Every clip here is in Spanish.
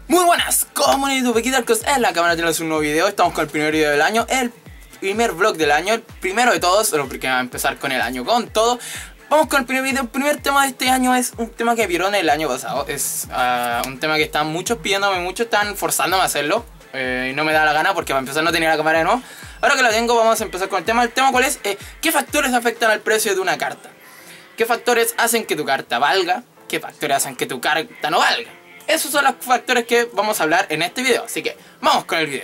Muy buenas, comunidad de Pequitarcos en la cámara. Tenemos un nuevo video. Estamos con el primer video del año, el primer vlog del año, el primero de todos, porque va a empezar con el año con todo. Vamos con el primer video. El primer tema de este año es un tema que vieron el año pasado. Es un tema que están muchos pidiéndome, muchos están forzándome a hacerlo. Y no me da la gana porque para empezar no tenía la cámara de nuevo. Ahora que la tengo, vamos a empezar con el tema. ¿El tema cuál es? ¿Qué factores afectan al precio de una carta? ¿Qué factores hacen que tu carta valga? ¿Qué factores hacen que tu carta no valga? Esos son los factores que vamos a hablar en este video. Así que vamos con el video.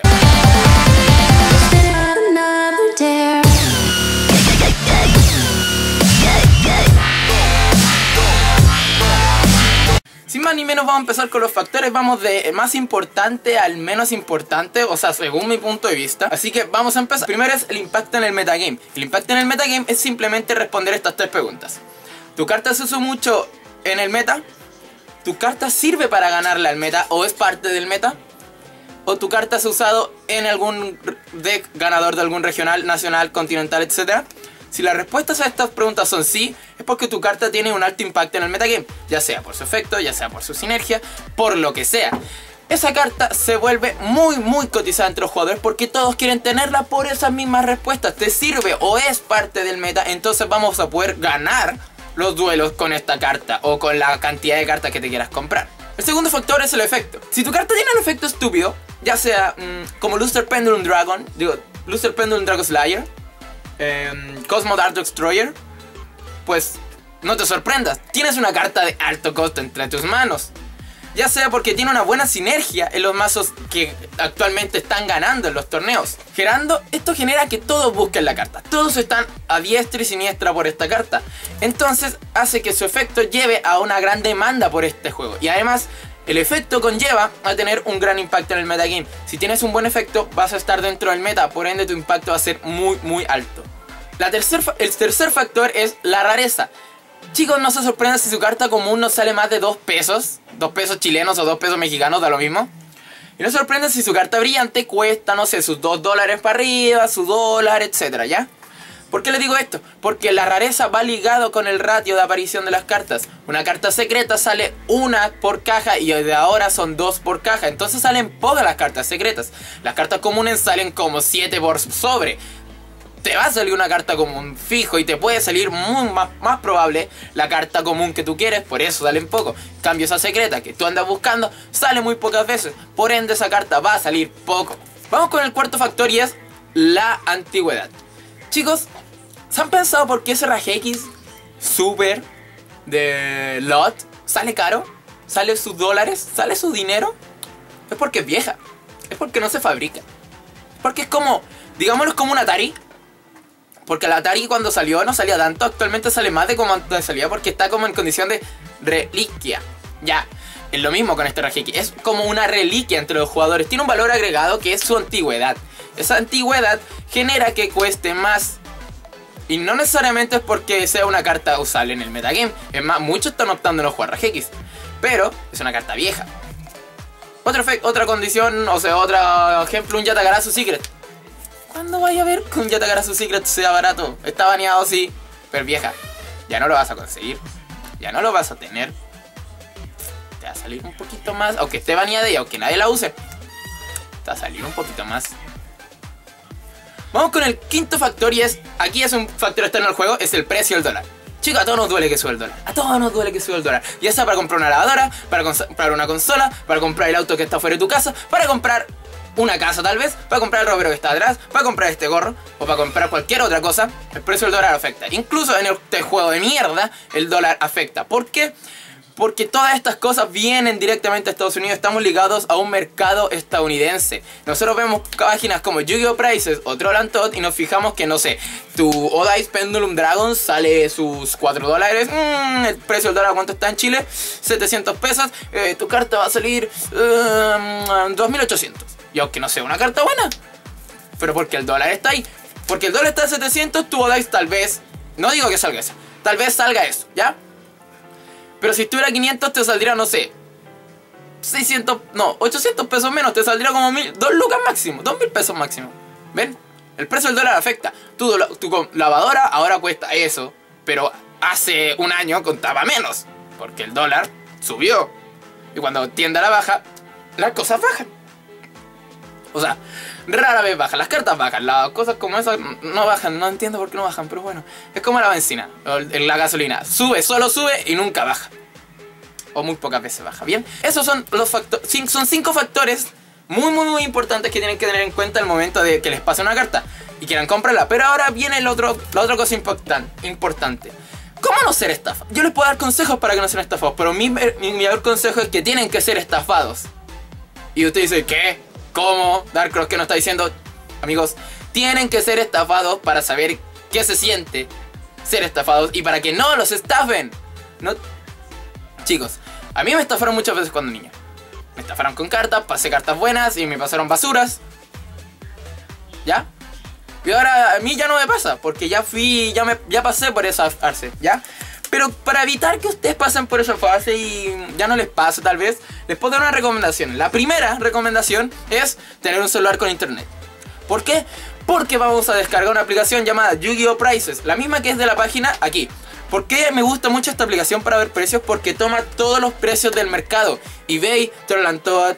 Sin más ni menos vamos a empezar con los factores. Vamos de más importante al menos importante, o sea, según mi punto de vista. Así que vamos a empezar. Primero es el impacto en el metagame. El impacto en el metagame es simplemente responder estas tres preguntas. ¿Tu carta se usa mucho en el meta? ¿Tu carta sirve para ganarle al meta o es parte del meta? ¿O tu carta se ha usado en algún deck ganador de algún regional, nacional, continental, etcétera? Si las respuestas a estas preguntas son sí, es porque tu carta tiene un alto impacto en el metagame, ya sea por su efecto, ya sea por su sinergia, por lo que sea. Esa carta se vuelve muy cotizada entre los jugadores porque todos quieren tenerla por esas mismas respuestas. ¿Te sirve o es parte del meta? Entonces vamos a poder ganar los duelos con esta carta o con la cantidad de cartas que te quieras comprar. El segundo factor es el efecto. Si tu carta tiene un efecto estúpido, ya sea como Luster Pendulum Dragon, Luster Pendulum Dragon Slayer, Cosmo Dart Destroyer, pues no te sorprendas, tienes una carta de alto costo entre tus manos. Ya sea porque tiene una buena sinergia en los mazos que actualmente están ganando en los torneos. Esto genera que todos busquen la carta. Todos están a diestra y siniestra por esta carta. Entonces hace que su efecto lleve a una gran demanda por este juego. Y además el efecto conlleva a tener un gran impacto en el metagame. Si tienes un buen efecto vas a estar dentro del meta, por ende tu impacto va a ser muy alto. El tercer factor es la rareza. Chicos, no se sorprendan si su carta común no sale más de 2 pesos. 2 pesos chilenos o 2 pesos mexicanos, da lo mismo. Y no se sorprendan si su carta brillante cuesta, no sé, sus $2 para arriba, su dólar, etcétera, ¿ya? ¿Por qué les digo esto? Porque la rareza va ligado con el ratio de aparición de las cartas. Una carta secreta sale 1 por caja y de ahora son 2 por caja. Entonces salen pocas las cartas secretas. Las cartas comunes salen como 7 por sobre. Te va a salir una carta común fijo y te puede salir más probable la carta común que tú quieres, por eso salen poco. En cambio esa secreta que tú andas buscando sale muy pocas veces, por ende esa carta va a salir poco. Vamos con el cuarto factor y es la antigüedad. Chicos, ¿se han pensado por qué ese RGX Super de LOT sale caro? ¿Sale sus dólares? ¿Sale su dinero? Es porque es vieja, es porque no se fabrica. Porque es como, digámoslo, es como un Atari. Porque la Atari cuando salió no salía tanto, actualmente sale más de como antes salía porque está como en condición de reliquia. Ya, es lo mismo con este RGX, es como una reliquia entre los jugadores, tiene un valor agregado que es su antigüedad. Esa antigüedad genera que cueste más. Y no necesariamente es porque sea una carta usable en el metagame, es más, muchos están optando en los jugar RGX, pero es una carta vieja. Otra condición, o sea, otro ejemplo, un Yatagarasu Secret. ¿Cuándo vaya a ver que un Yatagarasu Secret sea barato? Está baneado, sí, pero vieja, ya no lo vas a conseguir, ya no lo vas a tener. Te va a salir un poquito más, aunque esté baneada y aunque nadie la use, te va a salir un poquito más. Vamos con el quinto factor y aquí es un factor externo al juego, es el precio del dólar. Chicos, a todos nos duele que suba el dólar. A todos nos duele que suba el dólar. Ya sea para comprar una lavadora, para comprar una consola, para comprar el auto que está fuera de tu casa, para comprar una casa tal vez, para comprar el ropero que está atrás, para comprar este gorro o para comprar cualquier otra cosa. El precio del dólar afecta. Incluso en este juego de mierda el dólar afecta. ¿Por qué? Porque todas estas cosas vienen directamente a Estados Unidos. Estamos ligados a un mercado estadounidense. Nosotros vemos páginas como Yu-Gi-Oh! Prices o Troll and Todd y nos fijamos que, no sé, tu Odice Pendulum Dragon sale sus $4. El precio del dólar, ¿cuánto está en Chile? 700 pesos. Tu carta va a salir 2.800. Y aunque no sea una carta buena, pero porque el dólar está ahí, porque el dólar está a 700, tu Odice tal vez, no digo que salga esa, tal vez salga eso, ¿ya? Pero si estuviera a 500 te saldría, no sé, 800 pesos menos, te saldría como 2 lucas máximo, 2.000 pesos máximo. ¿Ven? El precio del dólar afecta. Tu lavadora ahora cuesta eso, pero hace un año contaba menos, porque el dólar subió. Y cuando tiende a la baja, las cosas bajan. O sea, rara vez bajan, las cartas bajan, las cosas como esas no bajan, no entiendo por qué no bajan, pero bueno, es como la benzina, o la gasolina, sube, solo sube y nunca baja. O muy pocas veces baja, ¿bien? Esos son los factores, son 5 factores muy importantes que tienen que tener en cuenta al momento de que les pase una carta y quieran comprarla. Pero ahora viene la otra cosa importante. ¿Cómo no ser estafa? Yo les puedo dar consejos para que no sean estafados, pero mi mayor consejo es que tienen que ser estafados. Y usted dice, ¿qué? ¿Cómo? Darkross, ¿qué nos está diciendo? Amigos, tienen que ser estafados para saber qué se siente ser estafados y para que no los estafen. No... Chicos, a mí me estafaron muchas veces cuando niño. Me estafaron con cartas, pasé cartas buenas y me pasaron basuras. ¿Ya? Y ahora a mí ya no me pasa, porque ya pasé por esa fase, ¿ya? Pero para evitar que ustedes pasen por esa fase y ya no les pase tal vez, les puedo dar una recomendación. La primera recomendación es tener un celular con internet. ¿Por qué? Porque vamos a descargar una aplicación llamada Yu-Gi-Oh! Prices, la misma que es de la página aquí. ¿Por qué me gusta mucho esta aplicación para ver precios? Porque toma todos los precios del mercado. eBay, Troll Toad,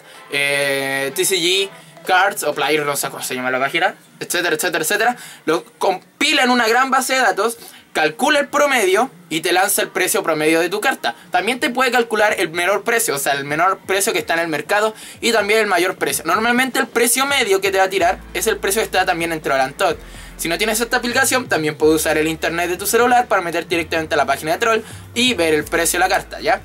TCG, Cards o Player, no sé cómo se llama la página, etcétera, etcétera, etcétera. Lo compila en una gran base de datos, calcula el promedio y te lanza el precio promedio de tu carta. También te puede calcular el menor precio, o sea, el menor precio que está en el mercado y también el mayor precio. Normalmente el precio medio que te va a tirar es el precio que está también en Troll Toad. Si no tienes esta aplicación, también puedes usar el internet de tu celular para meter directamente a la página de Troll y ver el precio de la carta, ¿ya?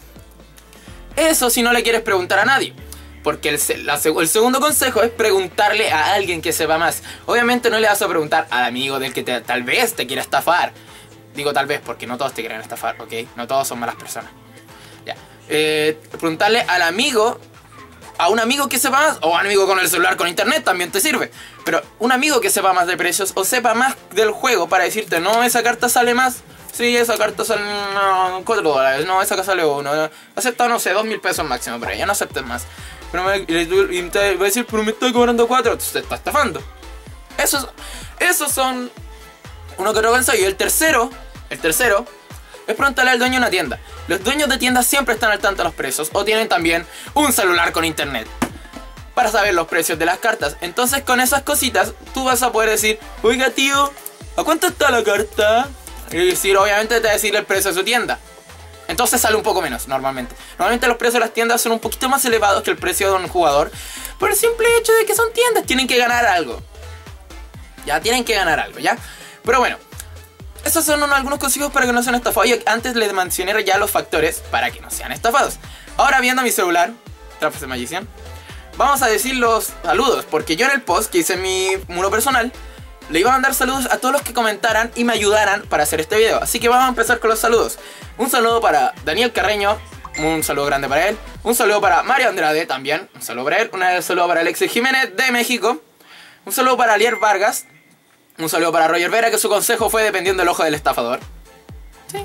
Eso si no le quieres preguntar a nadie. Porque el segundo consejo es preguntarle a alguien que sepa más. Obviamente no le vas a preguntar al amigo del que tal vez te quiera estafar. Digo tal vez porque no todos te quieren estafar, ¿ok? No todos son malas personas. Ya. Preguntarle al amigo... A un amigo que sepa más, o a un amigo con el celular con internet también te sirve. Pero un amigo que sepa más de precios o sepa más del juego para decirte, no, esa carta sale más. Sí, esa carta sale $4. No, esa que sale 1. Acepta, no sé, 2.000 pesos máximo, pero ya no aceptes más. Pero y te va a decir, pero me está cobrando 4. Te está estafando. Esos son uno que otro consejo. Y el tercero es preguntarle al dueño de una tienda. Los dueños de tiendas siempre están al tanto de los precios o tienen también un celular con internet para saber los precios de las cartas. Entonces con esas cositas tú vas a poder decir, oiga tío, ¿a cuánto está la carta? Y decir, obviamente te va a decir el precio de su tienda. Entonces sale un poco menos normalmente. Normalmente los precios de las tiendas son un poquito más elevados que el precio de un jugador, por el simple hecho de que son tiendas, tienen que ganar algo. Ya tienen que ganar algo, ¿ya? Pero bueno, esos son algunos consejos para que no sean estafados. Y antes les mencioné ya los factores para que no sean estafados. Ahora viendo mi celular, Traps the Magician, vamos a decir los saludos. Porque yo en el post que hice en mi muro personal le iba a mandar saludos a todos los que comentaran y me ayudaran para hacer este video. Así que vamos a empezar con los saludos. Un saludo para Daniel Carreño, un saludo grande para él. Un saludo para Mario Andrade también, un saludo para él. Un saludo para Alexis Jiménez de México. Un saludo para Alier Vargas. Un saludo para Roger Vera, que su consejo fue dependiendo del ojo del estafador. Sí.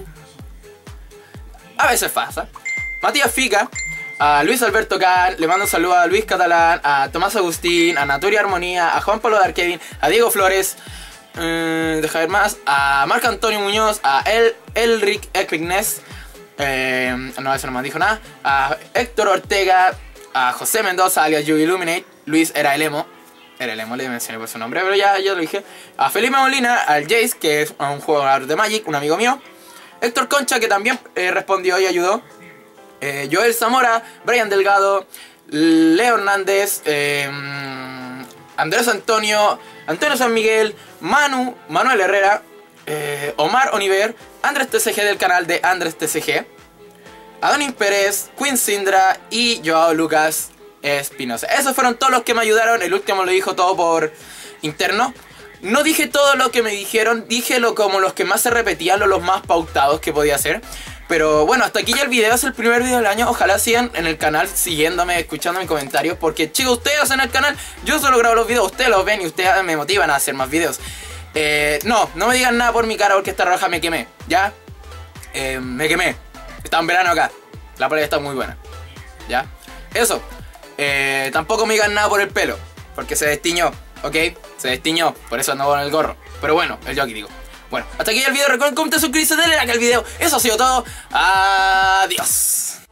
A veces pasa. Matías Fica, a Luis Alberto Can, le mando un saludo a Luis Catalán, a Tomás Agustín, a Naturia Armonía, a Juan Pablo Darkevin, a Diego Flores, deja ver más, a Marco Antonio Muñoz, a Elric Equignes, no, eso no me dijo nada, a Héctor Ortega, a José Mendoza, alias You Illuminate, Luis era el emo, le mencioné por su nombre, pero ya lo dije. A Felipe Molina, al Jace, que es un jugador de Magic, un amigo mío. Héctor Concha, que también respondió y ayudó. Joel Zamora, Brian Delgado, Leo Hernández, Andrés Antonio, Antonio San Miguel, Manuel Herrera, Omar Oliver, Andrés TCG del canal de Andrés TCG, Adonis Pérez, Queen Sindra y Joao Lucas Espinosa. Esos fueron todos los que me ayudaron. El último lo dijo todo por interno. No dije todo lo que me dijeron, dije como los que más se repetían, los más pautados que podía hacer. Pero bueno, hasta aquí ya el video, es el primer video del año. Ojalá sigan en el canal, siguiéndome, escuchando mis comentarios. Porque chicos, ustedes en el canal, yo solo grabo los videos, ustedes los ven y ustedes me motivan a hacer más videos. No me digan nada por mi cara porque esta roja me quemé, ¿ya? Me quemé. Estaba en verano acá, la playa está muy buena, ¿ya? Eso. Tampoco me digan nada por el pelo, porque se destiñó, ¿ok? Se destiñó, por eso ando con el gorro. Pero bueno, el jockey digo. Bueno, hasta aquí el video, recuerden suscribirse, denle like al video. Eso ha sido todo. Adiós.